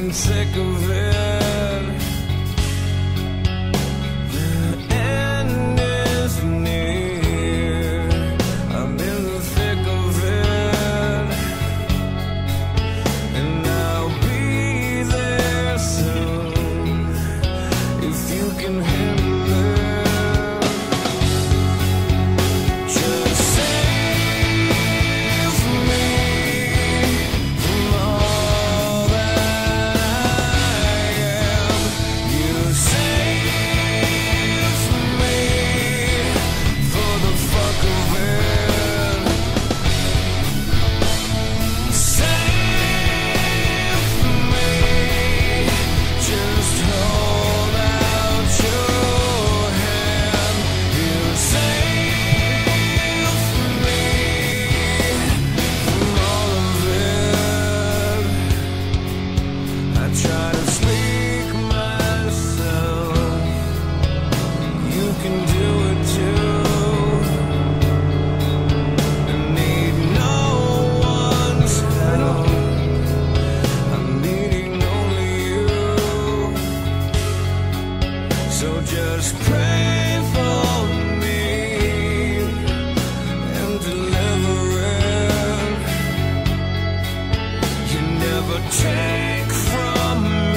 getting sick of it. The end is near. I'm in the thick of it, and I'll be there soon if you can handle it. Just save me from all that I am. You save me for the fuck of it. Save me, just hold out your hand. You save me from all of it. I try to speak myself. You can do it too. I need no one's help. I'm needing only you. So just pray for me and deliver it. You never take from